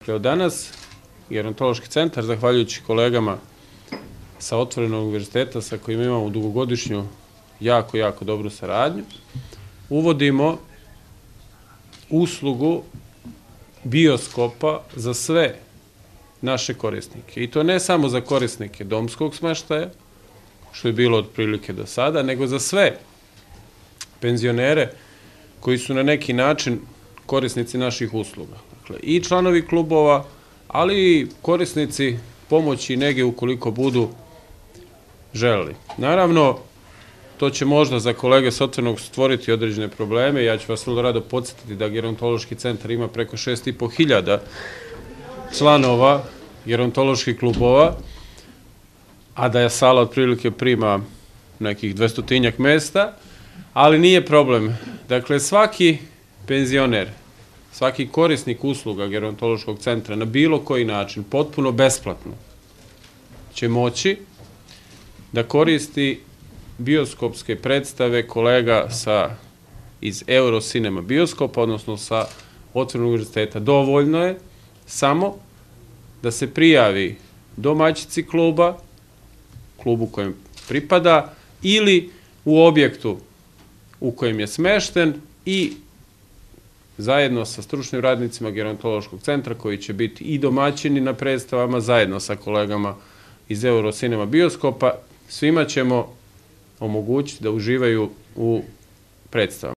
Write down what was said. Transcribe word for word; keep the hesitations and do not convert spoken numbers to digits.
Dakle, od danas Gerontološki centar, zahvaljujući kolegama sa Otvorenog univerziteta sa kojima imamo dugogodišnju jako, jako dobru saradnju, uvodimo uslugu bioskopa za sve naše korisnike. I to ne samo za korisnike domskog smeštaja, što je bilo otprilike do sada, nego za sve penzionere koji su na neki način korisnici naših usluga. Dakle, i članovi klubova, ali i korisnici pomoći i nege ukoliko budu želeli. Naravno, to će možda za kolege s Otvorenog stvoriti određene probleme. Ja ću vas vrlo rado podsjetiti da Gerontološki centar ima preko šest i po hiljada članova gerontoloških klubova, a da je sala otprilike prima nekih dvestotinjak mesta, ali nije problem. Dakle, svaki penzioner, svaki korisnik usluga Gerontološkog centra na bilo koji način, potpuno besplatno, će moći da koristi bioskopske predstave kolega sa, iz Eurocinema bioskopa, odnosno sa Otvorenog univerziteta. Dovoljno je samo da se prijavi domaćici kluba, klubu kojem pripada, ili u objektu u kojem je smešten i zajedno sa stručnim radnicima Gerontološkog centra koji će biti i domaćini na predstavama, zajedno sa kolegama iz Eurocinema bioskopa, svima ćemo omogućiti da uživaju u predstavama.